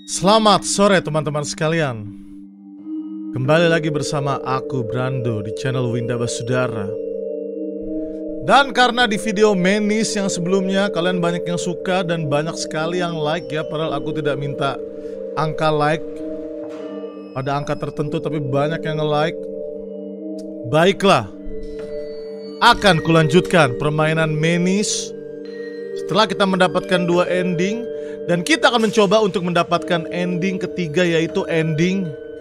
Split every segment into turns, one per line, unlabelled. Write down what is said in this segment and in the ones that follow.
Selamat sore teman-teman sekalian. Kembali lagi bersama aku Brando di channel Winda Basudara. Dan karena di video Menis yang sebelumnya kalian banyak yang suka dan banyak sekali yang like ya, padahal aku tidak minta angka like pada angka tertentu, tapi banyak yang nge-like. Baiklah, akan kulanjutkan permainan Menis setelah kita mendapatkan 2 ending. Dan kita akan mencoba untuk mendapatkan ending ketiga, yaitu ending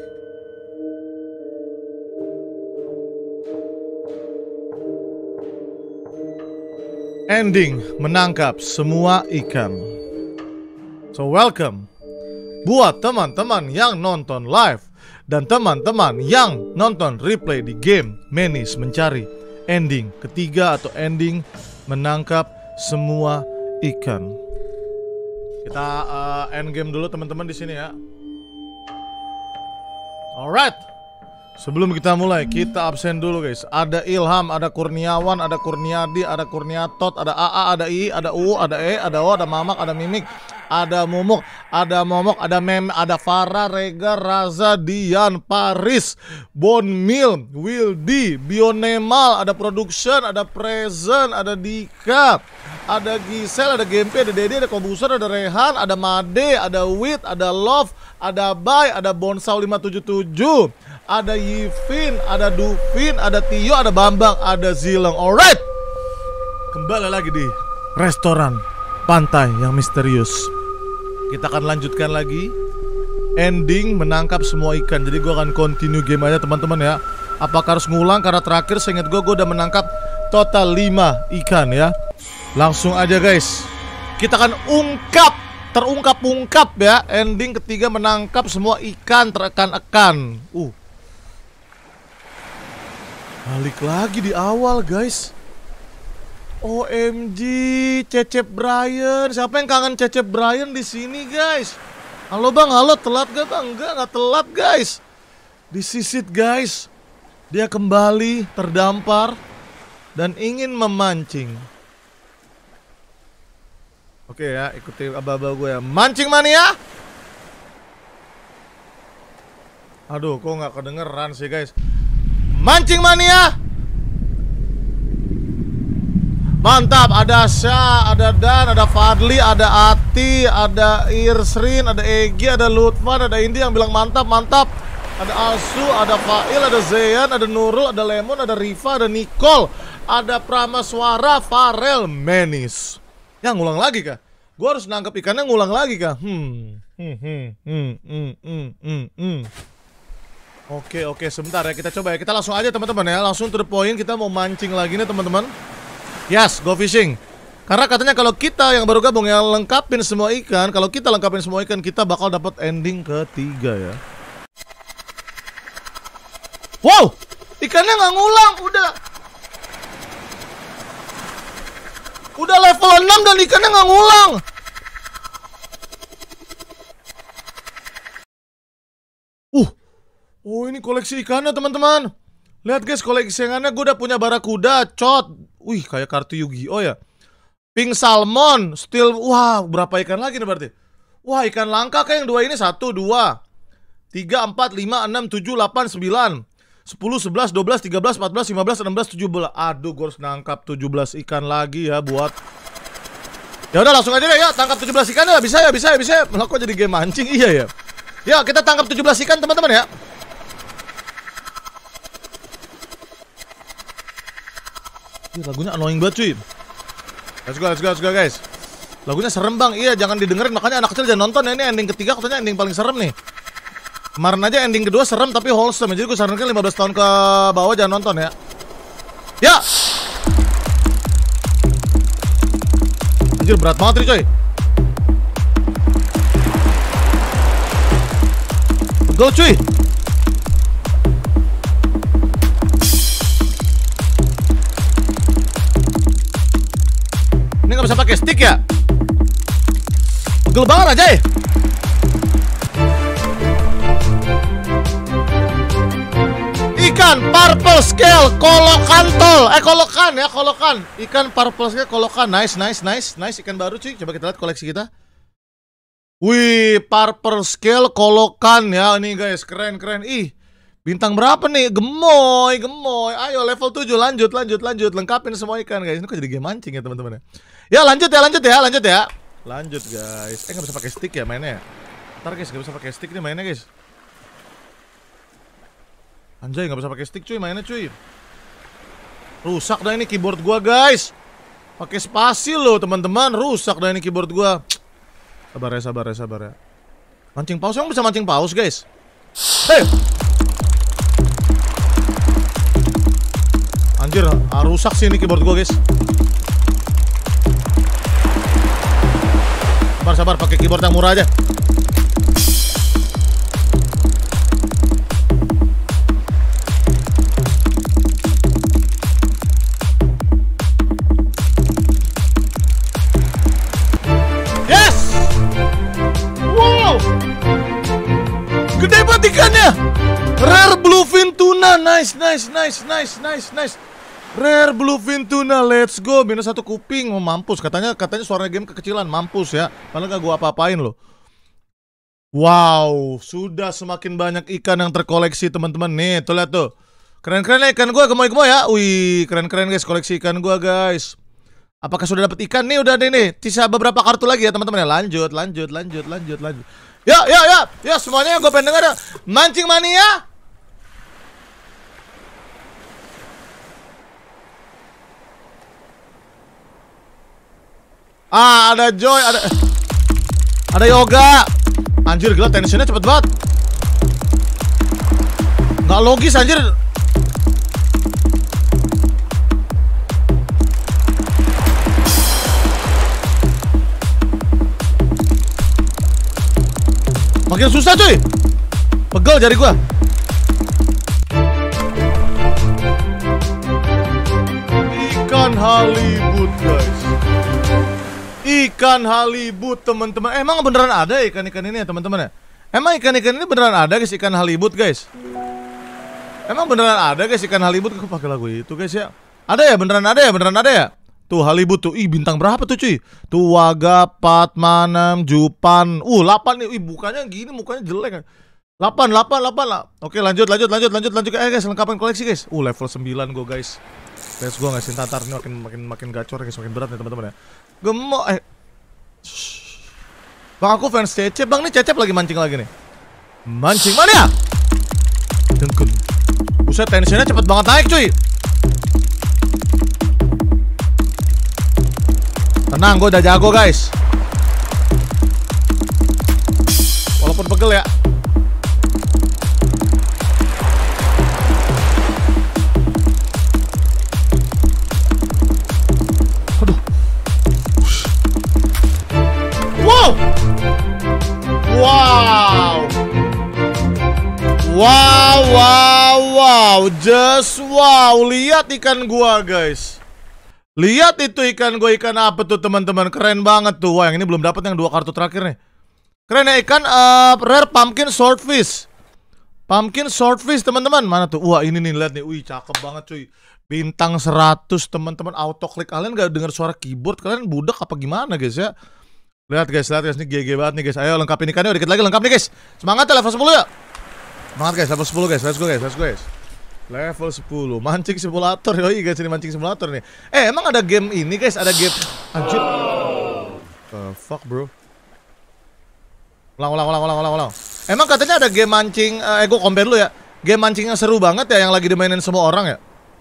menangkap semua ikan. So welcome buat teman-teman yang nonton live dan teman-teman yang nonton replay di game Menis mencari ending ketiga atau ending menangkap semua ikan. Kita end game dulu teman-teman di sini ya. Alright. Sebelum kita mulai, kita absen dulu guys. Ada Ilham, ada Kurniawan, ada Kurniadi, ada Kurniatot, ada AA, ada I, ada U, ada E, ada O, ada Mamak, ada Mimik, ada Mumuk, ada Momok, ada Mem, ada Farah, Rega, Raza, Dian, Paris, Bonmil, Wildy, Bionemal, ada Production, ada Present, ada Dika, ada Gisel, ada Gempe, ada Dede, ada Kobuser, ada Rehan, ada Made, ada Wit, ada Love, ada Bay, ada Bonsau 577, ada Yivin, ada Duvin, ada Tio, ada Bambang, ada Zilong. Alright, kembali lagi di restoran pantai yang misterius. Kita akan lanjutkan lagi ending menangkap semua ikan. Jadi gue akan continue game aja teman-teman ya. Apakah harus ngulang? Karena terakhir seingat gue udah menangkap total 5 ikan ya. Langsung aja guys, kita akan terungkap ya. Ending ketiga menangkap semua ikan terekan-ekan. Balik lagi di awal guys. OMG, Cecep Brian. Siapa yang kangen Cecep Brian di sini guys? Halo bang, halo, telat gak bang? Enggak telat guys. Disisit guys. Dia kembali terdampar dan ingin memancing. Oke ya, ikuti aba-aba gue ya. Mancing mania. Aduh, kok nggak kedengeran sih guys. Mancing mania. Mantap, ada Syah, ada Dan, ada Fadli, ada Ati, ada Irsrin, ada Egi, ada Lutfan, ada Indi yang bilang mantap, mantap. Ada Asu, ada Fail, ada Zayan, ada Nurul, ada Lemon, ada Riva, ada Nicole, ada Pramaswara, Farel, Menis. Ya ngulang lagi kah? Gue harus nangkep ikannya ngulang lagi kah? Oke, sebentar ya, kita coba ya. Kita langsung aja teman-teman ya, langsung to the point. Kita mau mancing lagi nih teman-teman. Yes, go fishing. Karena katanya kalau kita yang baru gabung yang lengkapin semua ikan, kalau kita lengkapin semua ikan, kita bakal dapat ending ketiga ya. Wow, ikannya nggak ngulang, udah level 6 dan ikannya nggak ngulang. Oh ini koleksi ikannya teman-teman. Lihat guys, koleksi ikannya. Gue udah punya barakuda, cod. Wih, kayak kartu Yu-Gi-Oh ya. Pink salmon, steel. Wah, berapa ikan lagi nih berarti? Wah, ikan langka kayak yang 2 ini. 1, 2, 3, 4, 5, 6, 7, 8, 9, 10, 11, 12, 13, 14, 15, 16, 17. Aduh, gue harus nangkap 17 ikan lagi ya buat. Ya udah langsung aja deh ya, tangkap 17 ikan ya. Bisa ya. Lah kok jadi game mancing? Iya ya. Ya, kita tangkap 17 ikan teman-teman ya. Lagunya annoying banget cuy. Let's go guys. Lagunya serem bang. Iya, jangan didengerin, makanya anak kecil jangan nonton ya. Ini ending ketiga katanya ending paling serem nih. Kemarin aja ending kedua serem tapi wholesome. Jadi gue sarankan 15 tahun ke bawah jangan nonton ya. Ya. Anjir, berat banget nih coy. Go cuy. Ini nggak bisa pakai stick ya? Pegel banget aja ya. Ikan purple scale kolokantol. Kolokan ya, kolokan. Ikan purple scale kolokan. Nice. Ikan baru cuy. Coba kita lihat koleksi kita. Wih, Purple Scale Kolokan ya ini guys, keren. Ih, bintang berapa nih? Gemoy. Ayo level 7, lanjut. Lengkapin semua ikan guys. Ini kok jadi game mancing ya teman-teman. Ya lanjut ya. Lanjut guys. Nggak bisa pakai stick ya mainnya. Ntar guys, nggak bisa pakai stick nih mainnya guys. Anjay, nggak bisa pakai stick cuy mainnya cuy. Rusak dah ini keyboard gua guys. Pakai spasi loh teman-teman, rusak dah ini keyboard gua. Sabar ya. Mancing paus, emang bisa mancing paus guys? Hei! Anjir, rusak sih ini keyboard gua guys. Sabar, pakai keyboard yang murah aja. Gede banget ikannya. Rare bluefin tuna. Nice. Rare bluefin tuna. Let's go. Minus 1 kuping. Oh, mampus. Katanya suara game kekecilan. Mampus ya. Padahal gak gua apa-apain loh. Wow. Sudah semakin banyak ikan yang terkoleksi teman-teman. Nih tuh lihat tuh. Keren-keren ya ikan gua. Gemoy ya. Wih, keren guys koleksi ikan gua guys. Apakah sudah dapat ikan? Nih udah ada nih. Sisa beberapa kartu lagi ya teman-teman ya. Lanjut. Ya semuanya gue pengen denger. Mancing mania. Ada Joy, ada Yoga. Anjir gila tensionnya cepet banget. Nggak logis anjir. Makin susah cuy. Pegel jari gua. Ikan halibut guys. Ikan halibut teman-teman. Emang beneran ada ikan-ikan ini ya teman-teman ya? Emang ikan-ikan ini beneran ada guys, ikan halibut guys? Emang beneran ada guys ikan halibut? Aku pakai lagu itu guys ya. Ada ya? Beneran ada ya? Tuh halibut tuh. Ih, bintang berapa tuh cuy? Tuh Waga, Patmanam, Jupan. 8 nih. Ih, mukanya gini, mukanya jelek. 8 lah. Oke, lanjut. Guys, lengkapin koleksi guys. Level 9 gue guys. Let's go guys, ntar ini makin gacor guys, makin berat nih teman-teman ya. Gemuk Bang, aku fans Cecep. Bang, nih Cecep lagi mancing lagi nih. Mancing mania. Dengkun. Buset, tensinya cepet banget naik cuy. Tenang, gue udah jago guys. Walaupun pegel ya. Aduh. Wow. Just wow. Lihat ikan gua guys. Lihat itu ikan gue, ikan apa tuh teman-teman, keren banget tuh. Wah, yang ini belum dapat yang 2 kartu terakhir nih. Keren ya ikan rare pumpkin swordfish. Pumpkin swordfish teman-teman. Mana tuh? Wah, ini nih lihat nih. Wih, cakep banget cuy. Bintang 100 teman-teman. Auto klik, kalian gak dengar suara keyboard? Kalian budak apa gimana guys ya? Lihat guys, ini GG banget nih guys. Ayo lengkapin ikannya, dikit lagi lengkap nih guys. Semangat ya level 10 ya. Semangat guys, level 10 guys. Let's go guys. Level 10, mancing simulator. Yoi guys, ini mancing simulator nih. Emang ada game ini guys, ada game. Anjir. Fuck bro. Ulang. Emang katanya ada game mancing, gue compare dulu ya. Game mancing yang seru banget ya, yang lagi dimainin semua orang ya.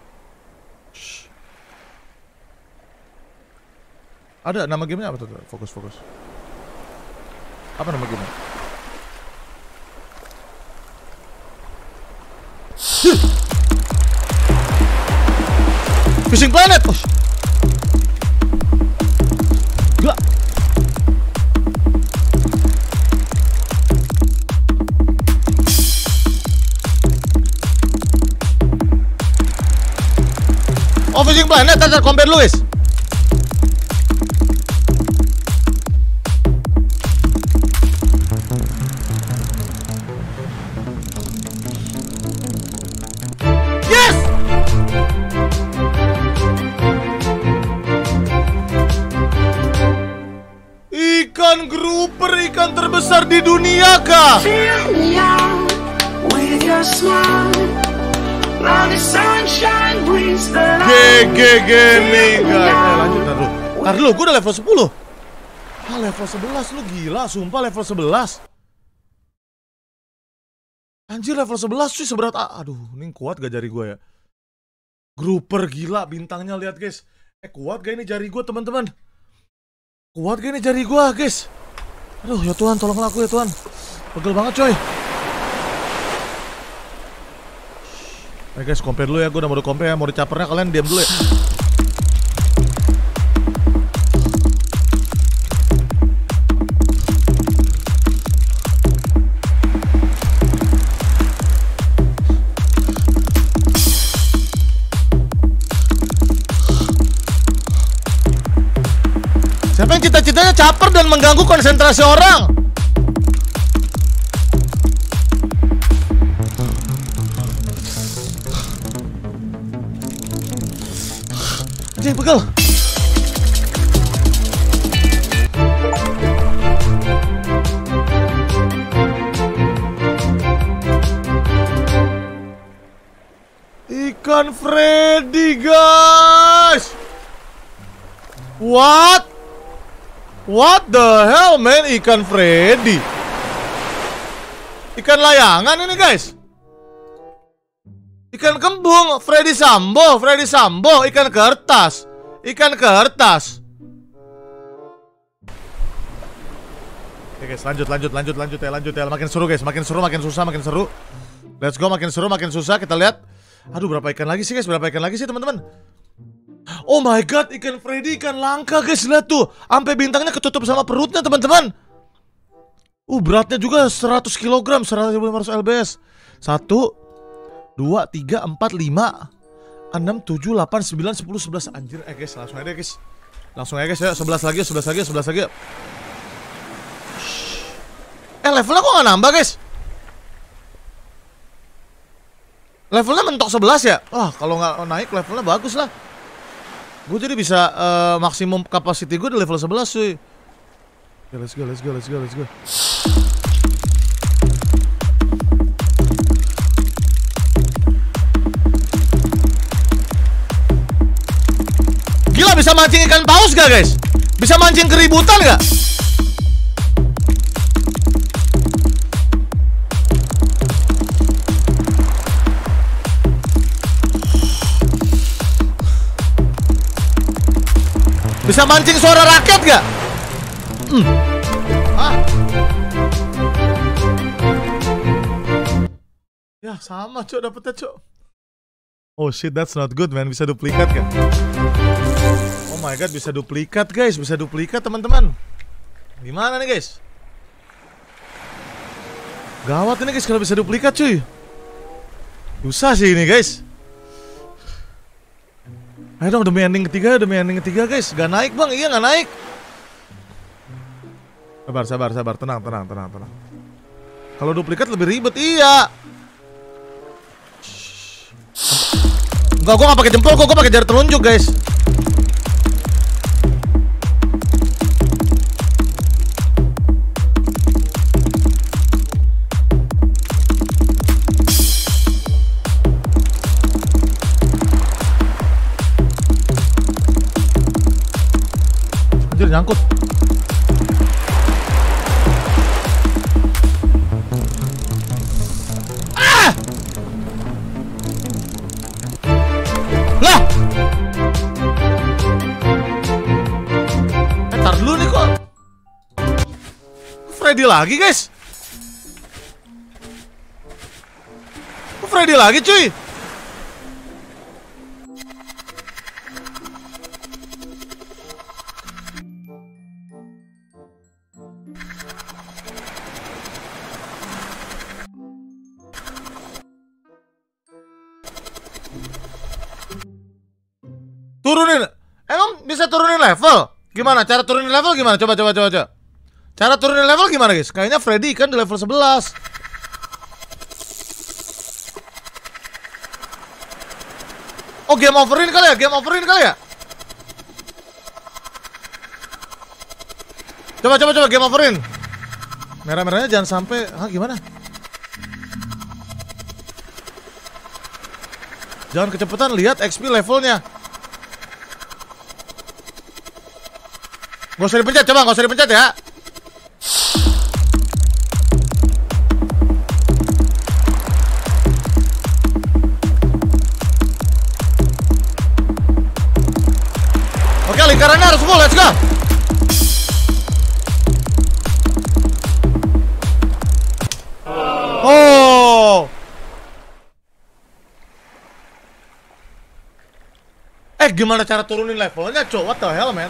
Ada nama gamenya apa tuh? Fokus. Apa nama gamenya? Fishing Planet. Gila. Fishing Planet, ntar compare lu guys. Yes! Ikan grouper, ikan terbesar. Raka. GG Gaming guys. Lanjut ntar dulu, gue udah level 10. Ah, level 11 lu gila, sumpah level 11. Anjir level 11 cuy seberat aduh, ini kuat gak jari gue ya? Grouper gila bintangnya lihat guys. Kuat gak ini jari gue teman-teman? Kuat gak ini jari gue guys? Aduh ya Tuhan tolonglah aku ya Tuhan. Pegel banget coy. Guys compare dulu ya, gue udah mau compare ya, mau dicapernya kalian diam dulu ya. Siapa yang cita-citanya caper dan mengganggu konsentrasi orang? Anjing pegel. Ikan Freddy guys. What the hell man, ikan Freddy. Ikan layangan ini guys. Ikan kembung, Freddy Sambo, ikan kertas. Oke guys, lanjut ya. Makin seru guys, makin susah. Let's go, makin seru, makin susah. Kita lihat. Aduh, berapa ikan lagi sih guys? Teman-teman? Oh my god, ikan Freddy, ikan langka guys. Lihat tuh, sampai bintangnya ketutup sama perutnya teman-teman. Beratnya juga 100 kg, 1.500 lbs. 1, 2, 3, 4, 5, 6, 7, 8, 9, 10, 11. Anjir, guys, langsung aja guys. Ya, 11 lagi. Levelnya kok gak nambah guys? Levelnya mentok 11 ya? Kalau nggak naik levelnya bagus lah. Gue jadi bisa maksimum capacity gue di level 11 cuy. Okay, let's go. Gila, bisa mancing ikan paus gak guys? Bisa mancing keributan gak? Bisa mancing suara raket gak? Ya sama cok, dapetnya cok. Oh shit, that's not good man. Bisa duplikat kan? Oh my god, bisa duplikat guys. Bisa duplikat teman-teman. Gimana nih guys? Gawat ini guys kalau bisa duplikat cuy. Susah sih ini guys. Ayo dong, demi ending ketiga guys. Gak naik bang, iya gak naik. Sabar, tenang. Kalau duplikat lebih ribet, iya. Enggak, gue gak pakai jempol, gue pakai jari telunjuk guys. Anjir, nyangkut. Lah! Tar dulu nih kok. Freddy lagi guys. Freddy lagi cuy. Turunin. Emang bisa turunin level? Gimana? Cara turunin level gimana? Coba. Cara turunin level gimana guys? Kayaknya Freddy kan di level 11. Oh, game overin kali ya? Coba game overin. Merah-merahnya jangan sampai. Hah, gimana? Jangan kecepatan, lihat XP levelnya. Gak usah dipencet, coba gak usah dipencet ya. Oke, lingkarannya harus full, let's go. Oh. Gimana cara turunin levelnya, cow? What the hell, man?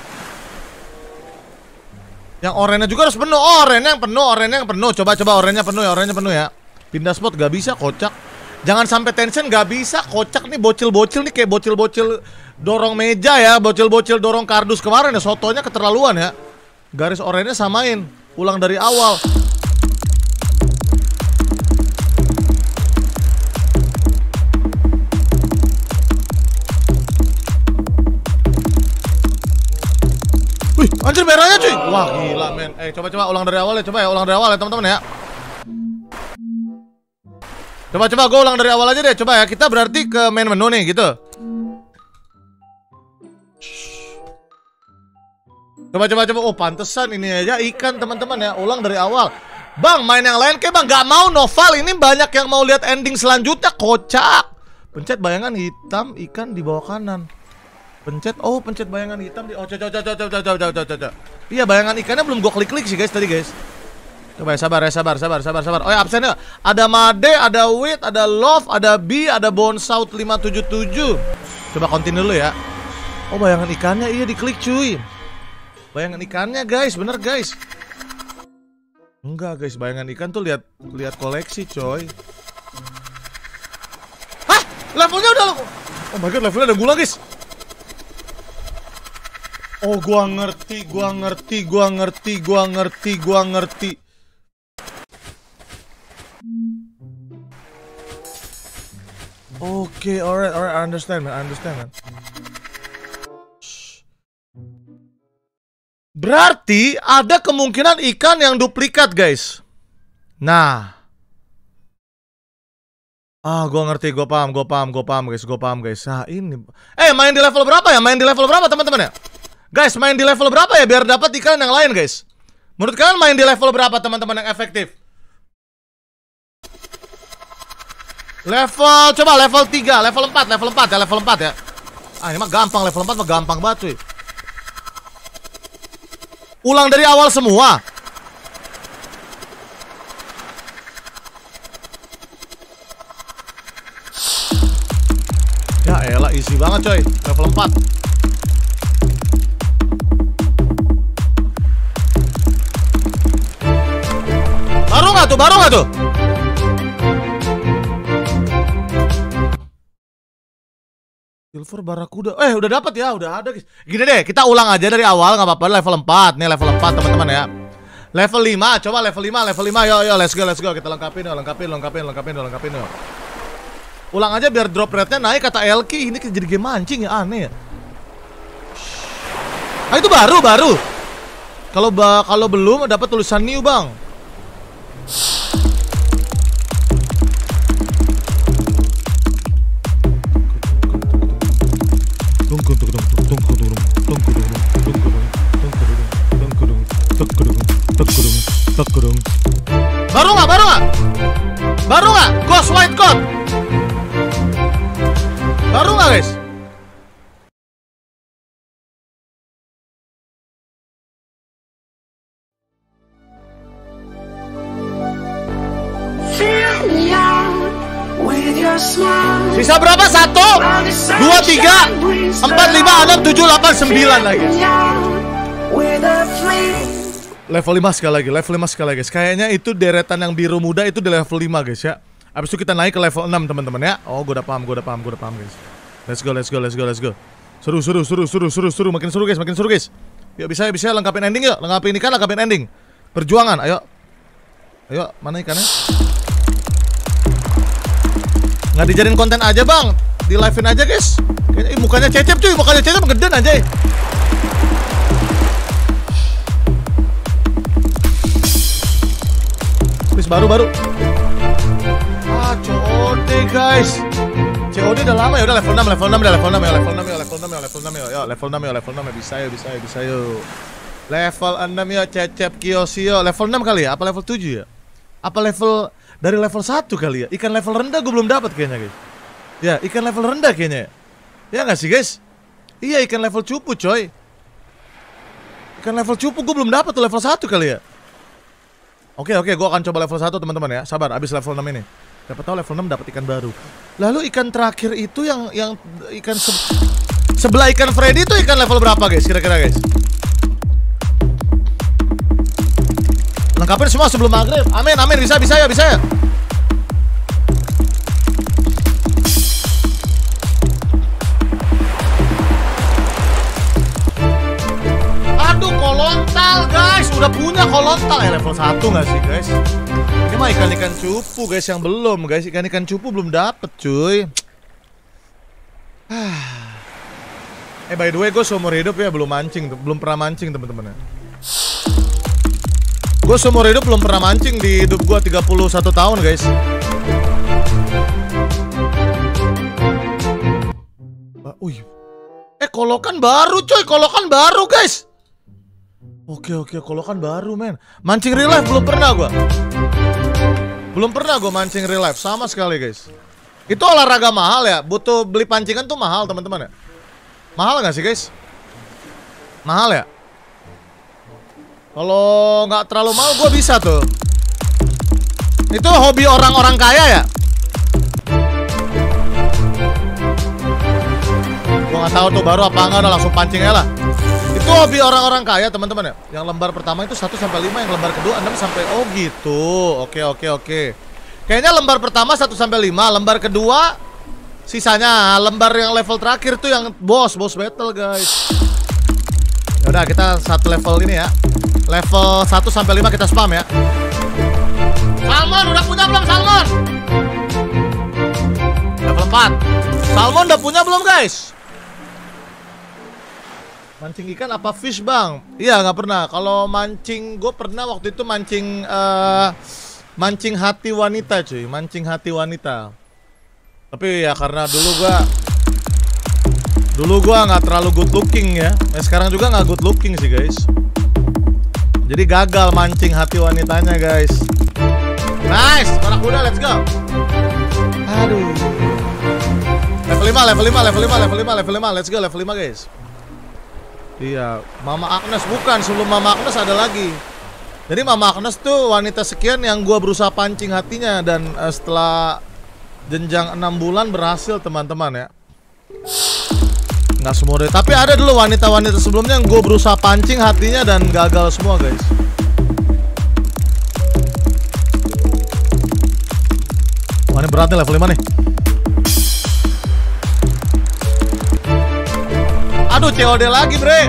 Yang oranye juga harus penuh. Oh, oranye yang penuh. Coba oranye penuh ya. Pindah spot gak bisa, kocak. Jangan sampai tension, gak bisa, kocak nih bocil-bocil nih kayak bocil-bocil dorong meja ya, bocil-bocil dorong kardus kemarin ya, sotonya keterlaluan ya. Garis oranye samain, ulang dari awal. Wih, anjir merahnya cuy. Wah gila men. Coba ulang dari awal ya, ulang dari awal ya teman-teman ya. Coba gue ulang dari awal aja deh. Coba ya, kita berarti ke main menu nih gitu. Coba. Oh pantesan ini aja ikan teman-teman ya. Ulang dari awal. Bang, main yang lain kayak bang. Gak mau novel. Ini banyak yang mau lihat ending selanjutnya. Kocak. Pencet bayangan hitam ikan di bawah kanan. Pencet bayangan hitam di. Oh coba. Iya, bayangan ikannya belum gue klik sih guys tadi guys. Coba ya, sabar. Oh ya, absennya ada Made, ada Wit, ada Love, ada B, ada Bonsaut 577. Coba continue dulu ya. Oh, bayangan ikannya iya diklik cuy. Bayangan ikannya guys, bener guys. Enggak guys, bayangan ikan tuh lihat koleksi coy. Hah? Levelnya udah. Oh my god, levelnya ada gula guys. Oh, gua ngerti. Oke, alright, I understand man. Berarti ada kemungkinan ikan yang duplikat guys. Nah, gua ngerti, gua paham guys. Nah ini, main di level berapa ya? Main di level berapa teman-teman ya? Guys, main di level berapa ya biar dapat ikan yang lain guys? Menurut kalian main di level berapa teman-teman yang efektif? Coba level 3, level 4 ya. Ini mah gampang, level 4 mah gampang banget cuy. Ulang dari awal semua. Ya elah, easy banget coy, level 4. Baru nggak tuh? Silver Barakuda. Udah dapat ya, udah ada guys. Gini deh, kita ulang aja dari awal nggak apa-apa. Level 4 nih, level 4 teman-teman ya. Level 5, coba level 5. Yo, let's go. Kita lengkapin yo. Ulang aja biar drop rate-nya naik kata Elki. Ini jadi game mancing ya, aneh ya. Itu baru. Kalau belum dapat tulisan new, Bang. Baru nggak? Ghost White Code. Baru nggak guys? Sisa berapa? 1, 2, 3, 4, 5, 6, 7, 8, 9 lagi. Level 5 sekali lagi. Kayaknya itu deretan yang biru muda itu di level 5 guys ya. Abis itu kita naik ke level 6 teman-teman ya. Oh, gue udah paham guys. Let's go. Seru, makin seru guys. Yuk bisa lengkapin ending yuk. Lengkapin ending. Perjuangan, ayo, mana ikannya? Nggak dijadiin konten aja bang, di live-in aja guys. Mukanya cecep cuy, ngeden aja. please baru. Ah, COD guys. COD udah lama ya, udah level 6 ya, level 6 ya. Bisa yuk. Level 6 ya, Cecep Kiosio. Level 6 kali ya, apa level 7 ya? Apa level dari level 1 kali ya? Ikan level rendah gue belum dapat kayaknya guys. Ya, ikan level rendah kayaknya. Ya nggak sih guys? Iya, ikan level cupu coy. Ikan level cupu gue belum dapat tuh, level 1 kali ya. Oke, gue akan coba level 1 teman-teman ya. Sabar, abis level 6 ini. Siapa tahu level 6 dapat ikan baru. Lalu ikan terakhir itu yang ikan sebelah ikan Freddy itu ikan level berapa guys? Kira-kira guys? Lengkapin semua sebelum maghrib. Amin, bisa ya. Aduh, kolontal guys. Udah punya kolontal ya, level 1 nggak sih guys? Ini mah ikan-ikan cupu guys yang belum guys. Ikan-ikan cupu belum dapet cuy. By the way, gue seumur hidup ya belum pernah mancing teman-teman ya. Gue seumur hidup belum pernah mancing di hidup gue 31 tahun guys. Kolokan baru coy, kolokan baru guys. Oke, kolokan baru men. Mancing real life belum pernah gue. Belum pernah gue mancing real life sama sekali guys. Itu olahraga mahal ya, butuh beli pancingan tuh mahal teman-teman ya. Mahal nggak sih guys? Mahal ya? Kalau nggak terlalu mahal gue bisa tuh. Itu hobi orang-orang kaya ya? Gue nggak tahu tuh baru apa enggak, udah langsung pancing aja lah. Itu hobi orang-orang kaya teman-teman ya. Yang lembar pertama itu 1-5, yang lembar kedua 6 sampai. Oh gitu. Oke. Kayaknya lembar pertama 1-5, lembar kedua sisanya. Lembar yang level terakhir tuh yang boss battle guys. Yaudah kita satu level ini ya. Level 1-5 kita spam ya. Salmon udah punya belum Salmon? Level 4. Salmon udah punya belum guys? Mancing ikan apa fish bang? Iya nggak pernah. Kalau mancing gue pernah waktu itu mancing mancing hati wanita cuy. Mancing hati wanita. Tapi ya karena dulu gua nggak terlalu good looking ya. Sekarang juga nggak good looking sih guys. Jadi gagal mancing hati wanitanya guys. Nice, anak muda, let's go. Aduh. Level 5, let's go level 5 guys. Iya, Mama Agnes bukan, sebelum Mama Agnes ada lagi. Jadi Mama Agnes tuh wanita sekian yang gua berusaha pancing hatinya. Dan setelah jenjang 6 bulan berhasil teman-teman ya. Nggak semua deh, tapi ada dulu wanita-wanita sebelumnya yang gue berusaha pancing hatinya dan gagal semua guys. Wah ini berat nih level 5 nih. Aduh COD lagi bre.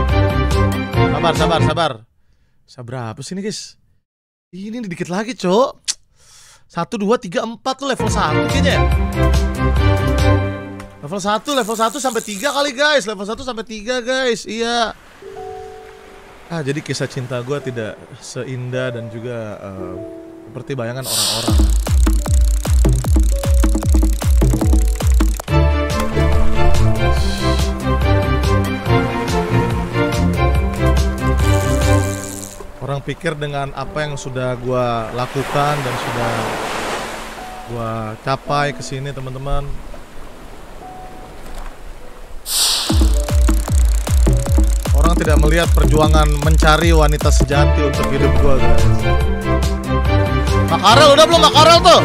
Sabar apa sih ini guys? Ini dikit lagi cok. 1, 2, 3, 4 tuh level 1 kayaknya. Level 1 sampai 3 kali guys. Level 1 sampai 3 guys. Iya. Jadi kisah cinta gue tidak seindah dan juga seperti bayangan orang-orang. Orang pikir dengan apa yang sudah gue lakukan dan sudah gue capai kesini teman-teman, orang tidak melihat perjuangan mencari wanita sejati untuk hidup gue guys. Makarel udah belum Makarel tuh?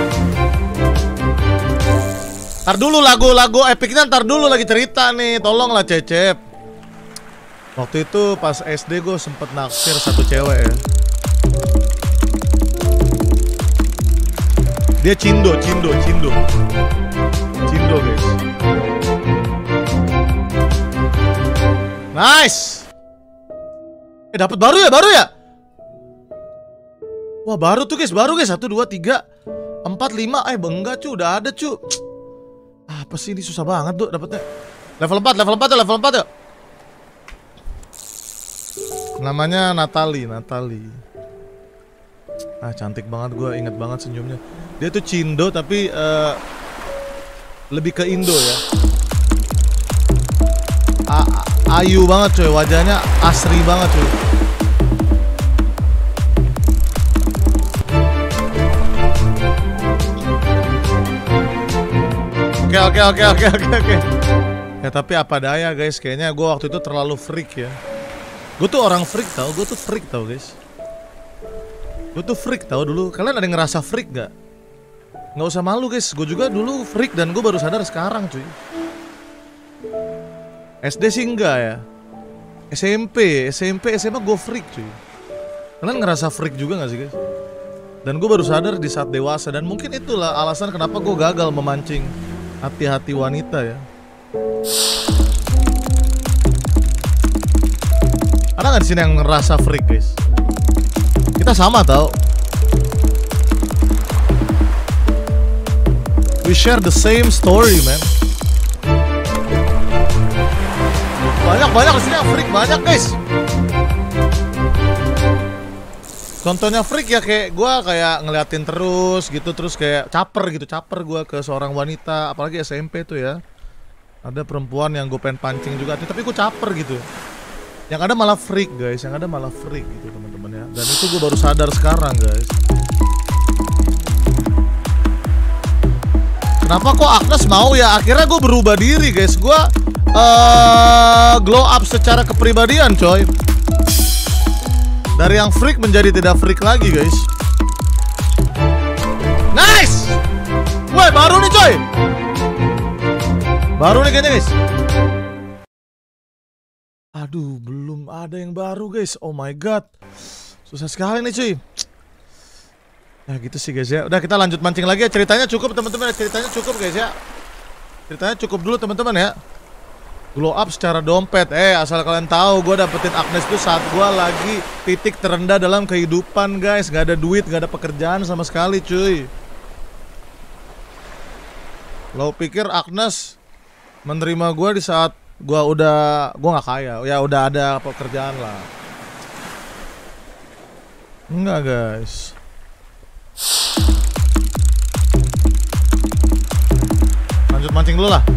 Ntar dulu lagu-lagu epicnya, ntar dulu lagi cerita nih. Tolonglah Cecep. Waktu itu pas SD gue sempet naksir satu cewek ya. Dia cindo guys. Nice. Dapat baru ya? Wah baru guys. 1, 2, 3, 4, 5. Enggak cu, udah ada cu. Apa sih ini susah banget tuh dapetnya. Level 4 ya. Namanya Natali. Ah, cantik banget, gue inget banget senyumnya. Dia tuh Cindo tapi lebih ke Indo ya. Ayu banget coy, wajahnya asri banget coy. Oke. Ya tapi apa daya guys, kayaknya gue waktu itu terlalu freak ya. Gue tuh orang freak tau, guys. Gue tuh freak tau dulu. Kalian ada yang ngerasa freak gak? Nggak usah malu guys, gue juga dulu freak dan gue baru sadar sekarang cuy. SD sih enggak ya. SMP, SMA gue freak cuy. Kalian ngerasa freak juga gak sih guys? Dan gue baru sadar di saat dewasa. Dan mungkin itulah alasan kenapa gue gagal memancing hati-hati wanita ya. Ada nggak di sini yang ngerasa freak guys? Kita sama tau. We share the same story man. Banyak di sini yang freak, banyak guys. Contohnya freak ya kayak gue kayak ngeliatin terus gitu, terus kayak caper gue ke seorang wanita, apalagi SMP tuh ya. Ada perempuan yang gue pengen pancing juga, tapi gue caper gitu. Yang ada malah freak guys, gitu teman-teman ya. Dan itu gue baru sadar sekarang guys. Kenapa kok Agnes mau ya? Akhirnya gue berubah diri guys. Gue glow up secara kepribadian coy. Dari yang freak menjadi tidak freak lagi guys. Nice. Woi baru nih coy. Baru nih kayaknya guys. Aduh, belum ada yang baru guys. Oh my god. Susah sekali nih cuy. Nah gitu sih guys ya. Udah kita lanjut mancing lagi ya. Ceritanya cukup teman-teman. Ceritanya cukup guys ya. Ceritanya cukup dulu teman-teman ya. Glow up secara dompet. Asal kalian tahu, gue dapetin Agnes tuh saat gue lagi titik terendah dalam kehidupan guys. Gak ada duit, gak ada pekerjaan sama sekali cuy. Lo pikir Agnes menerima gue di saat gue gak kaya, ya udah ada pekerjaan lah. Enggak guys. Lanjut mancing dulu lah.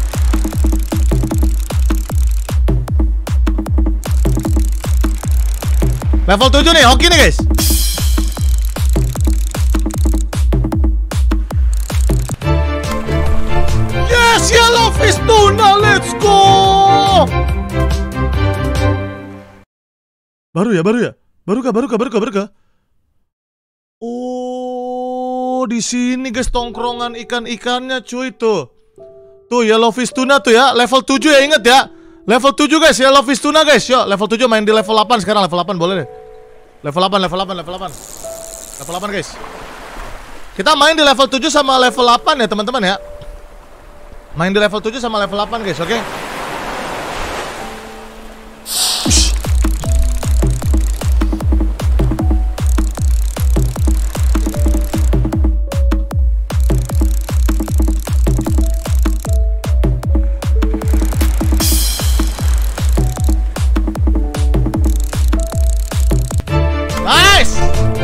Level 7 nih, hoki nih guys. Yes, yellowfish tuna, let's go. Baru kah? Oh, di sini guys tongkrongan ikan-ikannya cuy tuh. Tuh yellowfish tuna tuh ya, level 7 ya, inget ya. Level 7 guys, yellowfish tuna guys. Yuk, level 7 main di level 8 sekarang, level 8 boleh deh. Level 8 guys. Kita main di level 7 sama level 8 ya teman-teman ya. Main di level 7 sama level 8 guys, oke? Nice!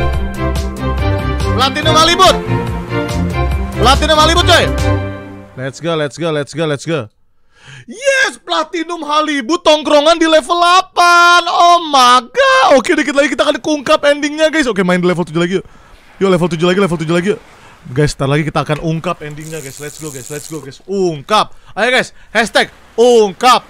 Platinum Halibut coy. Let's go. Yes, Platinum Halibut tongkrongan di level 8. Oh my god. Oke, dikit lagi kita akan ungkap endingnya guys. Oke, main di level 7 lagi yuk. Yuk level 7 lagi yuk. Guys, ntar lagi kita akan ungkap endingnya guys. Let's go guys. Ungkap. Ayo guys, hashtag ungkap.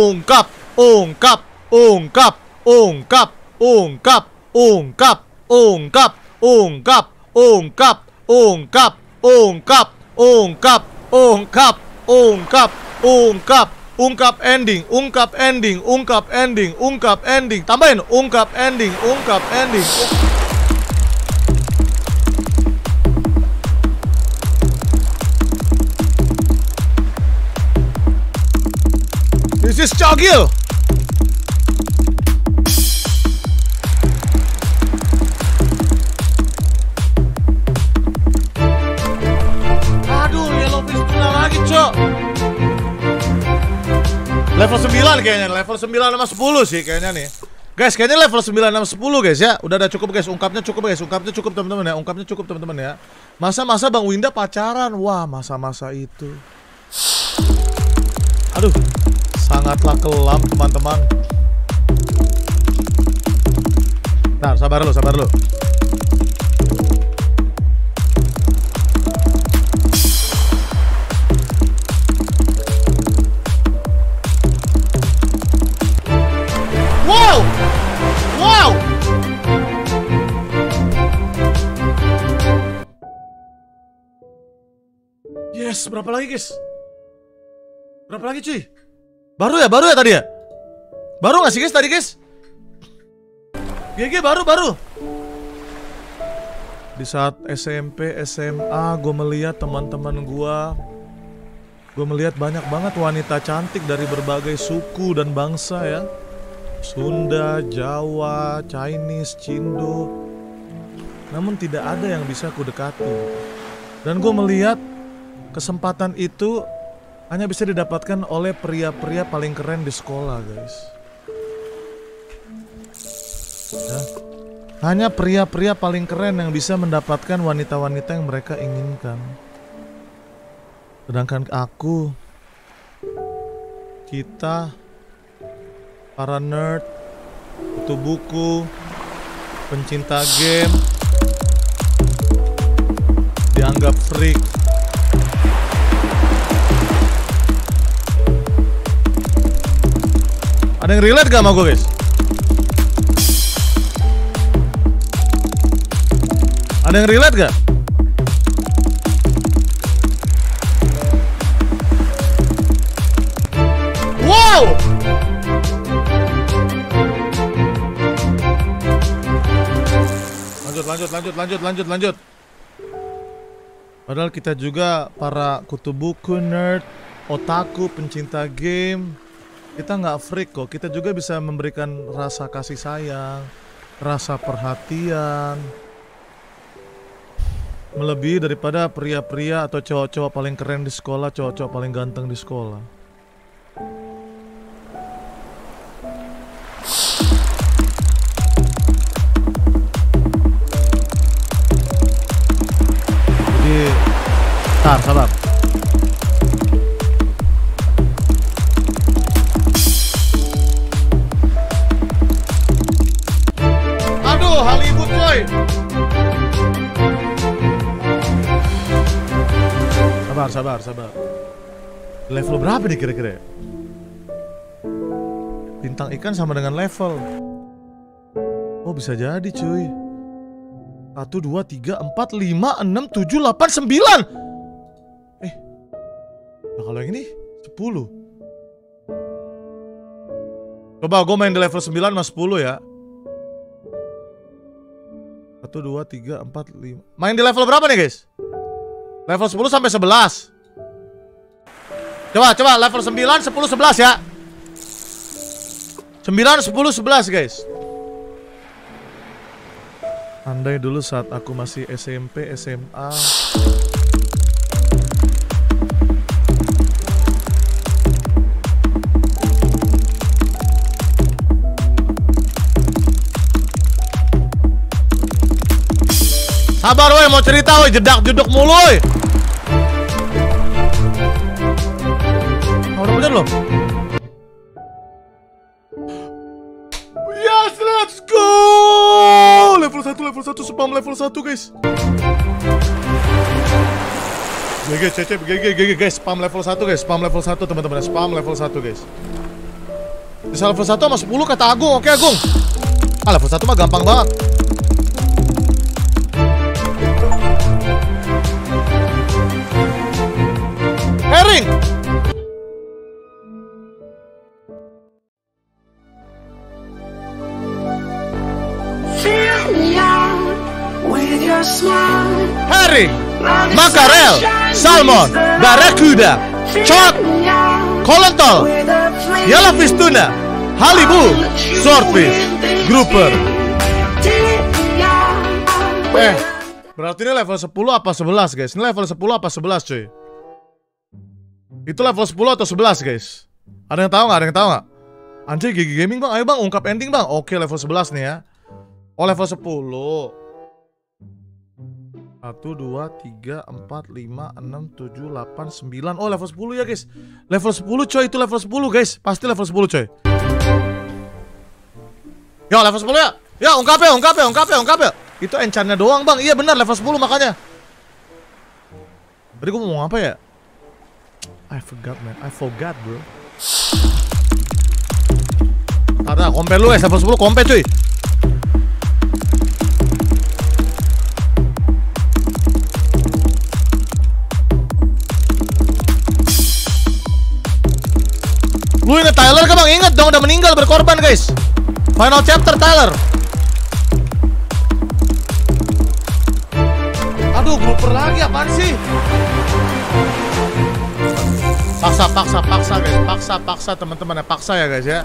Ungkap ending. Tambahin ungkap ending. This is Cogil. Aduh, yellowfish tuna lagi, Cok. Level 9 kayaknya, level 9 sama 10 sih kayaknya nih. Guys, kayaknya level 9, 6, 10 guys ya. Udah cukup guys, ungkapnya cukup guys. Ungkapnya cukup teman-teman ya. Ungkapnya cukup teman-teman ya. Masa-masa Bang Winda pacaran. Wah, masa-masa itu. Aduh, sangatlah kelam teman-teman. Nah, sabar lo, sabar lo. Wow! Wow! Yes, berapa lagi guys? Berapa lagi cuy? Baru ya tadi ya? Baru gak sih guys tadi guys? GG baru. Di saat SMP, SMA gue melihat teman-teman gue melihat banyak banget wanita cantik dari berbagai suku dan bangsa ya. Sunda, Jawa, Chinese, Cindo. Namun tidak ada yang bisa ku dekati. Dan gue melihat kesempatan itu hanya bisa didapatkan oleh pria-pria paling keren di sekolah guys ya. Hanya pria-pria paling keren yang bisa mendapatkan wanita-wanita yang mereka inginkan. Sedangkan kita para nerd, kutu buku, pencinta game, dianggap freak. Ada yang relate gak sama gue guys? Ada yang relate gak? Wow! Lanjut. Padahal kita juga para kutu buku, nerd, otaku, pencinta game. Kita nggak freak kok, kita juga bisa memberikan rasa kasih sayang, rasa perhatian. Melebihi daripada pria-pria atau cowok-cowok paling keren di sekolah, cowok-cowok paling ganteng di sekolah. Jadi, sabar. Hollywood coy. Sabar. Level berapa nih kira-kira? Bintang ikan sama dengan level. Oh bisa jadi cuy. 1, 2, 3, 4, 5, 6, 7, 8, 9. Nah kalau yang ini 10. Coba gue main di level 9 sama 10 ya. 1, 2, 3, 4, 5. Main di level berapa nih guys? Level 10 sampai 11. Coba level 9, 10, 11 ya. 9, 10, 11 guys. Andai dulu saat aku masih SMP, SMA. Sabar woi, mau cerita woi, jedak-jeduk mulu woi. Udah bener loh. Yes, let's go. Level 1, spam level 1 guys. GG guys, spam level 1 guys, spam level 1 teman-teman, spam level 1 guys. Bisa level 1 sama 10 kata Agung, oke Agung. Level 1 mah gampang banget. Herring. Herring, makarel, salmon, barakuda, cod, kolentol, yellowfish tuna, halibu, swordfish, grouper. Berarti ini level 10 apa 11 guys? Ini level 10 apa 11 cuy? Itu level 10 atau 11 guys? Ada yang tahu nggak? Anjay, GG Gaming bang, ayo bang, ungkap ending bang. Oke, level 11 nih ya. Oh, level 10. 1, 2, 3, 4, 5, 6, 7, 8, 9. Oh, level 10 ya guys. Level 10 coy, itu level 10 guys. Pasti level 10 coy. Ya, level 10 ya. Ya, ungkap ya. Itu enchantnya doang bang. Iya benar, level 10 makanya. Tadi gue mau ngomong apa ya? I forgot man, bro. Ada compare lu level 10 compare cuy. Lu inget Tyler kan bang? Ingat dong, udah meninggal berkorban guys. Final chapter Tyler. Aduh, grouper lagi apaan sih? Paksa guys, paksa teman-teman ya, paksa ya guys ya.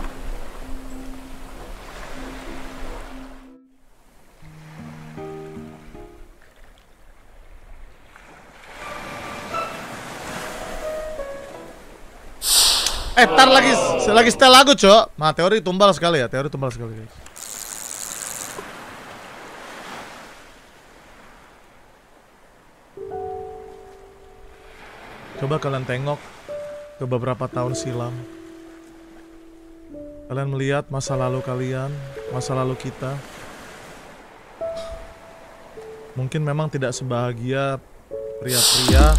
Tar lagi setel lagu cok. Nah, teori tumbal sekali ya, guys. Coba kalian tengok ke beberapa tahun silam. Kalian melihat masa lalu kalian, masa lalu kita. Mungkin memang tidak sebahagia pria-pria.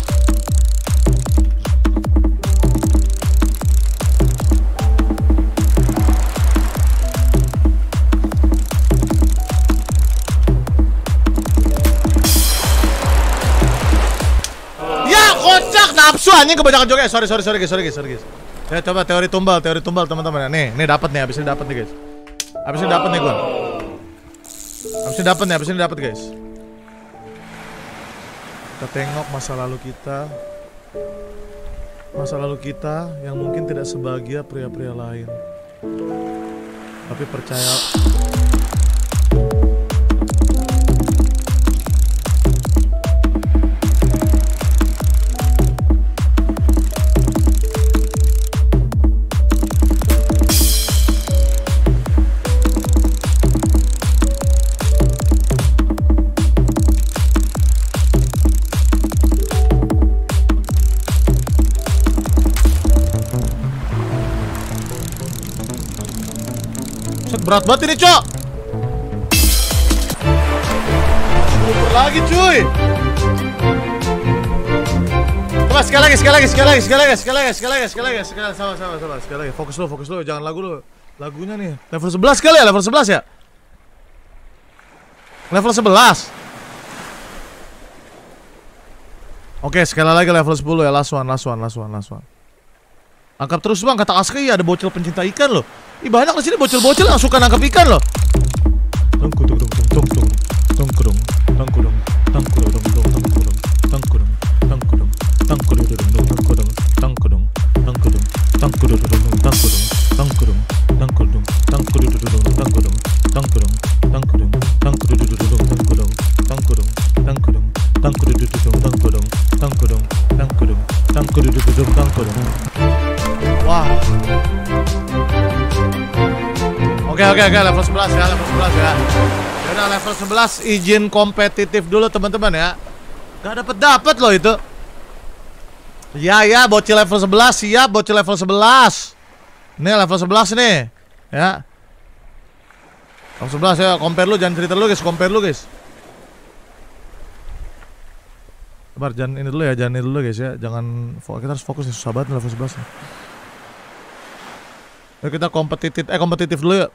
Nafsu anjing kebanyakan joget. Sorry guys. Ya coba teori tumbal teman-teman ya. Nih dapat nih, habis ini dapat nih guys. Habis ini dapat guys. Kita tengok masa lalu kita yang mungkin tidak sebahagia pria-pria lain. Tapi percaya. Berat banget ini cok. Super lagi cuy. Coba sekali lagi. Sama. Sekali lagi. Fokus lu, jangan lagu lu. Lagunya nih. Level 11 kali ya, level 11 ya. Level 11. Oke, sekali lagi level 10 ya, last one. Angkap terus bang, kata Aska ya, ada bocil pencinta ikan loh. Ih, banyak di sini bocil-bocil yang suka nangkap ikan loh. Wah. Oke, level 11 ya, Yaudah, level 11 izin kompetitif dulu teman-teman ya. Gak dapet loh itu. Ya, bocil level 11, siap bocil level 11. Nih level 11 nih. Ya. Level 11 ya, compare lu, jangan cerita lu guys, Sabar, jangan ini dulu guys ya. Kita harus fokus nih, susah banget level 11 nih. Yuk kita kompetitif dulu ya.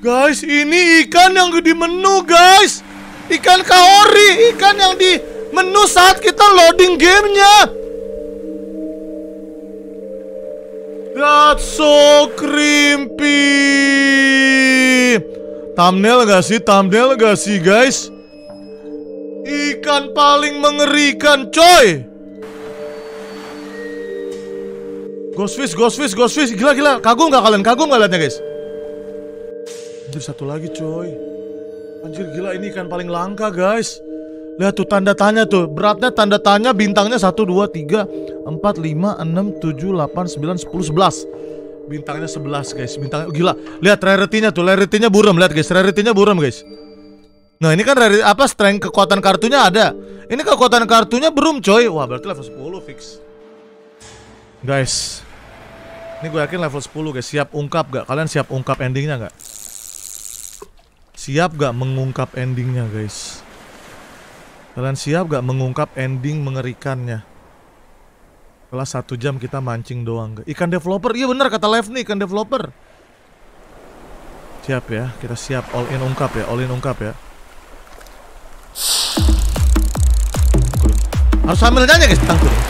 Guys, ini ikan yang di menu, guys. Ikan kaori, ikan yang di menu saat kita loading gamenya. That's so creepy. Thumbnail gak sih? Thumbnail gak sih, guys? Ikan paling mengerikan, coy. Ghost fish. Gila. Kagum gak kalian? Kagum gak liatnya, guys? Anjir, satu lagi, coy. Anjir, gila, ini ikan paling langka, guys. Lihat tuh tanda tanya tuh. Beratnya tanda tanya, bintangnya 1, 2, 3, 4, 5, 6, 7, 8, 9, 10, 11. Bintangnya 11, guys. Bintangnya gila. Lihat rarity-nya tuh. Rarity-nya buram, lihat, guys. Rarity-nya buram, guys. Nah, ini kan strength kekuatan kartunya ada. Ini kekuatan kartunya belum, coy. Wah, berarti level 10 fix. Guys, ini gue yakin level 10, guys. Siap ungkap gak? Kalian siap ungkap endingnya gak? Siap gak mengungkap endingnya, guys? Kalian siap gak mengungkap ending mengerikannya? Setelah 1 jam kita mancing doang. Ikan developer, iya bener kata Lev nih, ikan developer. Siap ya, kita siap all in ungkap ya, all in ungkap ya. Harus sambil nyanyi, guys. Tang kurung.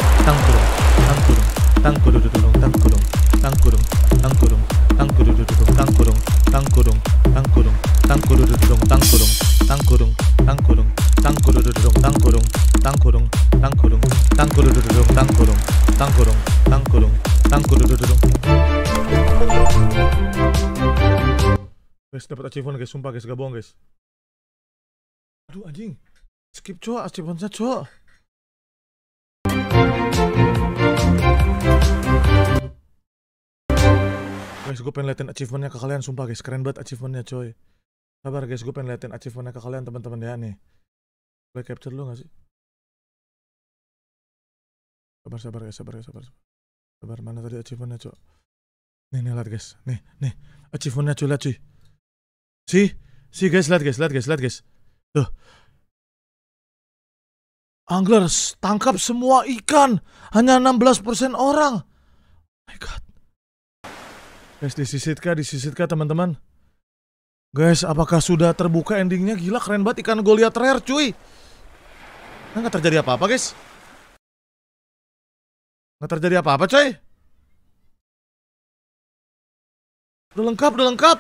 Guys, dapat achievement, guys, sumpah, guys, gak bohong, guys. Aduh, anjing. Skip, coa, achievementnya, coa. Guys, gue pengen liatin achievementnya ke kalian, sumpah, guys, keren banget achievementnya, coy. Sabar, guys, gue pengen liatin achievementnya ke kalian, teman-teman ya nih. Boleh capture dulu gak sih? Sabar, guys, sabar, mana tadi achievementnya, coy? Nih, lihat, guys, nih, achievementnya, coy, lihat, cuy. Si, guys, lihat, guys. Tuh. Anglers, tangkap semua ikan. Hanya 16% orang. Oh my god. Guys, disisitkah teman-teman? Guys, apakah sudah terbuka endingnya? Gila, keren banget ikan Goliath rare, cuy. Nah, gak terjadi apa-apa, guys. Gak terjadi apa-apa, coy. Udah lengkap.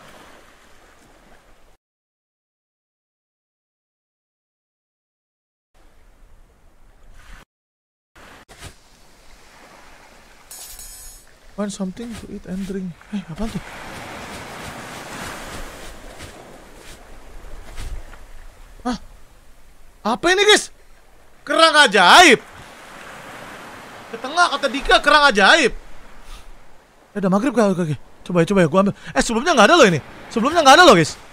Find something to eat and drink. Apaan tuh? Hah? Apa ini, guys? Kerang ajaib. Ke tengah kata Dika, kerang ajaib. Udah maghrib kah? Oke. Coba ya, gua ambil. Sebelumnya nggak ada loh ini. Sebelumnya nggak ada loh, guys.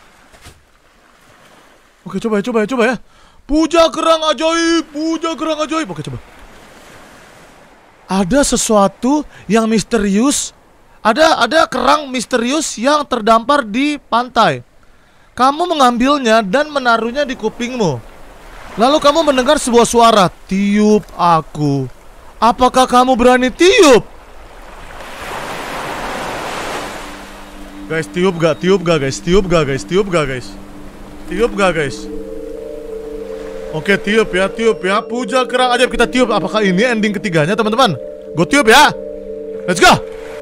Oke, coba ya. Puja kerang ajaib. Oke, coba. Ada sesuatu yang misterius. Ada kerang misterius yang terdampar di pantai. Kamu mengambilnya dan menaruhnya di kupingmu. Lalu kamu mendengar sebuah suara, tiup aku. Apakah kamu berani tiup? Guys, tiup gak guys? Oke, tiup ya. Puja kerang ajaib, kita tiup. Apakah ini ending ketiganya, teman-teman? Gue tiup ya. Let's go.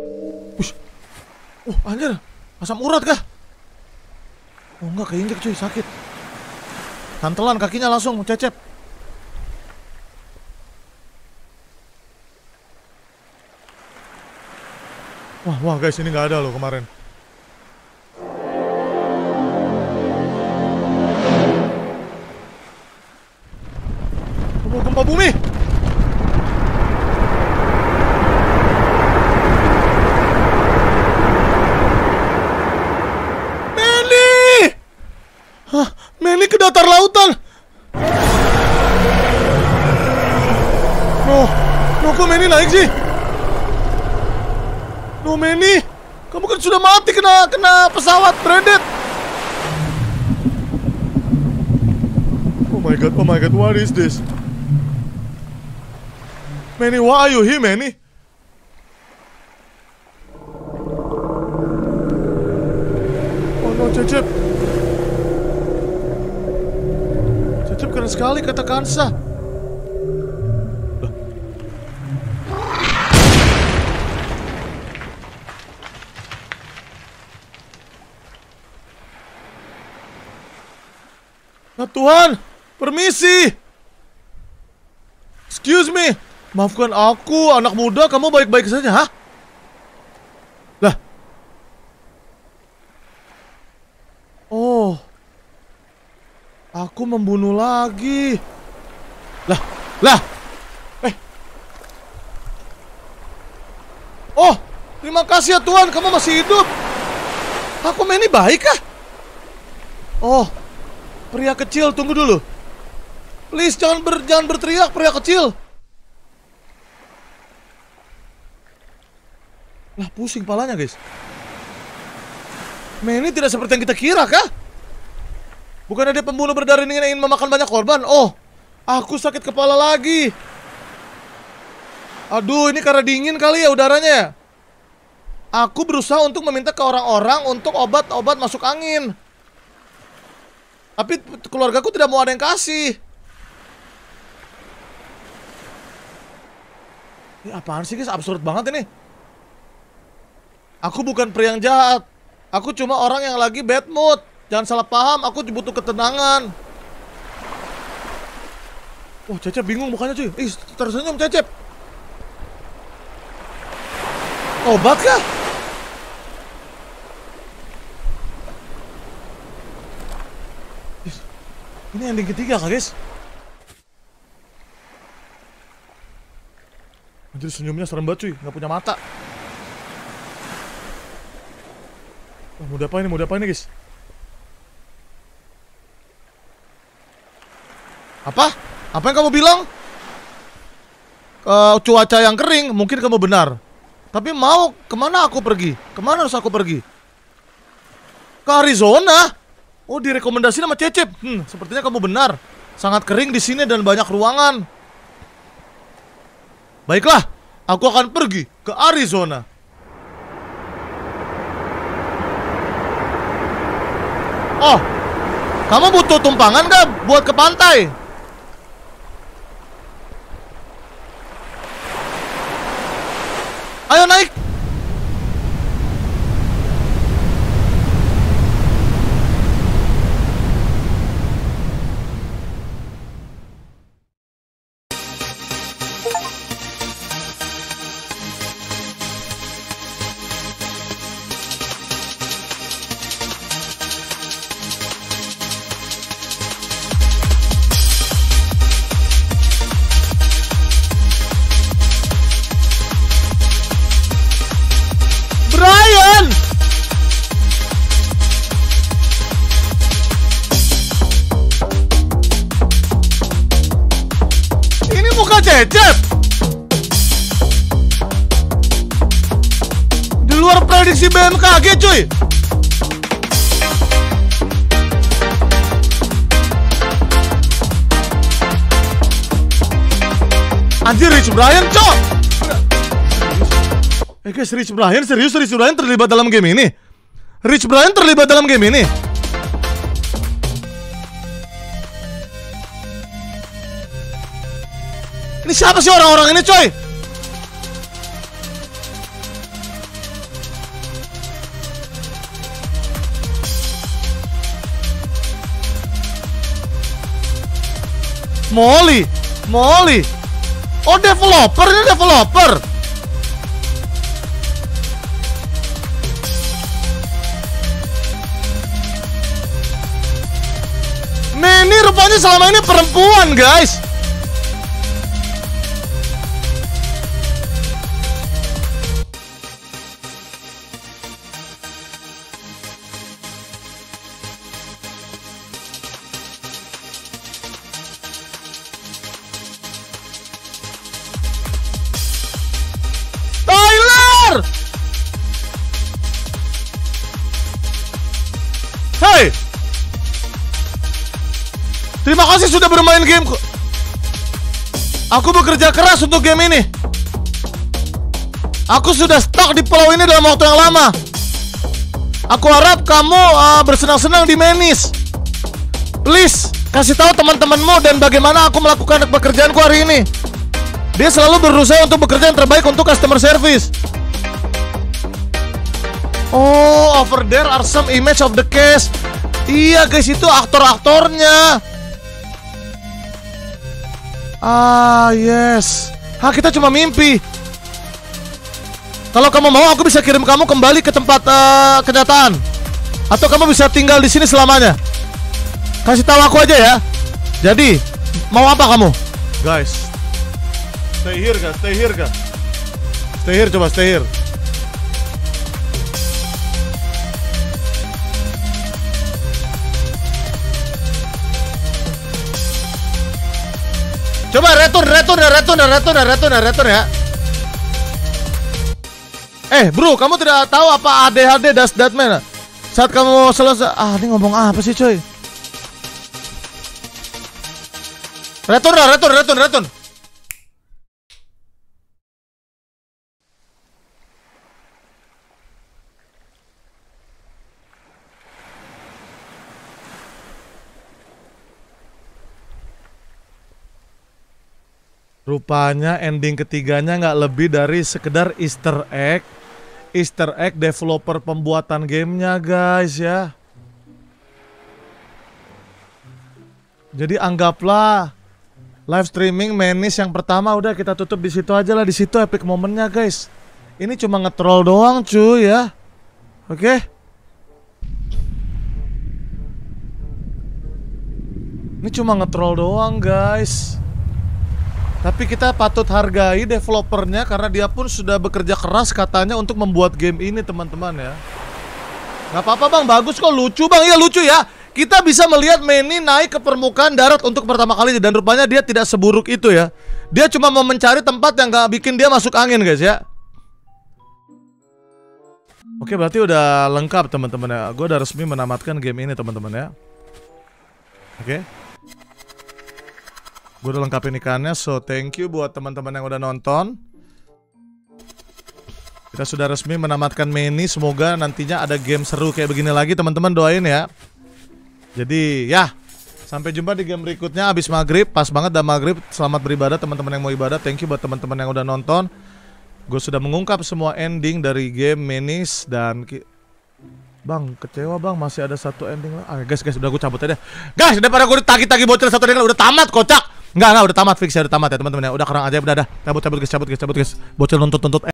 Anjir. Asam urat kah? Oh enggak, keinjek, cuy, sakit. Kantelan kakinya langsung cecep. Wah guys, ini nggak ada loh kemarin. Gempa bumi. Manny ke datar lautan. No, kok Manny naik sih? No, Manny, kamu kan sudah mati kena pesawat branded. Oh my god, what is this? Manny, why are you here, Manny? Oh no, Cecep. sekali kata Kansa. Nah Tuhan, permisi. Excuse me. Maafkan aku, anak muda, kamu baik-baik saja, hah? Lah. Oh. Aku membunuh lagi. Lah. Oh, terima kasih ya Tuhan, kamu masih hidup. Aku ini baik kah? Oh, pria kecil, tunggu dulu. Please, jangan berteriak, pria kecil. Lah, pusing palanya, guys. Manny tidak seperti yang kita kira, kah? Bukan ada pembunuh berdarah ini yang ingin memakan banyak korban. Oh, aku sakit kepala lagi. Aduh, ini karena dingin kali ya udaranya. Aku berusaha untuk meminta ke orang-orang untuk obat-obat masuk angin. Tapi keluargaku tidak mau ada yang kasih. Ini apaan sih guys, absurd banget ini. Aku bukan pria yang jahat. Aku cuma orang yang lagi bad mood. Jangan salah paham, aku butuh ketenangan. Wah, Cecep bingung mukanya cuy. Ih, tersenyum Cecep. Obat kah? Ini ending ketiga kah guys? Anjir, senyumnya serem banget cuy, nggak punya mata. Mau diapain nih guys? Apa? Apa yang kamu bilang? Cuaca yang kering, mungkin kamu benar. Tapi mau kemana aku pergi? Kemana harus aku pergi? Ke Arizona? Oh, direkomendasi sama Cecep. Sepertinya kamu benar. Sangat kering di sini dan banyak ruangan. Baiklah, aku akan pergi ke Arizona. Oh, kamu butuh tumpangan gak buat ke pantai? Ayo naik. Cecep di luar prediksi BMKG cuy. Anjir, Rich Brian cok. Guys, Rich Brian serius, Rich Brian terlibat dalam game ini. Rich Brian terlibat dalam game ini. Ini siapa sih orang-orang ini coy? Molly. Oh, developer, ini developer. Manny rupanya selama ini perempuan guys. Hey, terima kasih sudah bermain game. Aku bekerja keras untuk game ini. Aku sudah stuck di pulau ini dalam waktu yang lama. Aku harap kamu bersenang-senang di Menis. Please, Kasih tahu teman-temanmu dan bagaimana aku melakukan pekerjaanku hari ini. Dia selalu berusaha untuk bekerja yang terbaik untuk customer service. Oh, over there are some image of the case. Iya guys, itu aktor-aktornya. Ah, yes. Kita cuma mimpi. Kalau kamu mau, aku bisa kirim kamu kembali ke tempat kenyataan. Atau kamu bisa tinggal di sini selamanya. Kasih tahu aku aja ya. Jadi, mau apa kamu? Guys, stay here guys, stay here guys. Stay here, coba stay here. Coba return ya. Bro, kamu tidak tahu apa ADHD does that man? Saat kamu selesai, ini ngomong apa sih coy? Return. Rupanya ending ketiganya nggak lebih dari sekedar Easter egg developer pembuatan gamenya guys ya. Jadi anggaplah live streaming Menis yang pertama udah kita tutup di situ aja lah, di situ epic momennya guys. Ini cuma nge-troll doang cuy ya. Oke. Ini cuma nge-troll doang guys. Tapi kita patut hargai developernya karena dia pun sudah bekerja keras katanya untuk membuat game ini teman-teman ya. Gak apa-apa bang, bagus kok, lucu bang, iya lucu ya. Kita bisa melihat Manny naik ke permukaan darat untuk pertama kali dan rupanya dia tidak seburuk itu ya. Dia cuma mau mencari tempat yang gak bikin dia masuk angin guys ya. Oke, berarti udah lengkap teman-teman ya. Gue udah resmi menamatkan game ini teman-teman ya. Oke. Gue udah lengkapin ikannya, so thank you buat teman-teman yang udah nonton. Kita sudah resmi menamatkan Manny. Semoga nantinya ada game seru kayak begini lagi teman-teman, doain ya. Jadi ya, sampai jumpa di game berikutnya abis maghrib. Pas banget dah maghrib. Selamat beribadah teman-teman yang mau ibadah. Thank you buat teman-teman yang udah nonton. Gue sudah mengungkap semua ending dari game Menis. Dan bang, kecewa bang, masih ada satu ending. Guys, udah gue cabut aja. Guys, daripada gue ditagi-tagi bocil satu ending, udah tamat kocak. Enggak, udah tamat fix ya, udah tamat ya teman-teman ya. Udah kerang aja, udah. Cabut guys. Bocil nuntut.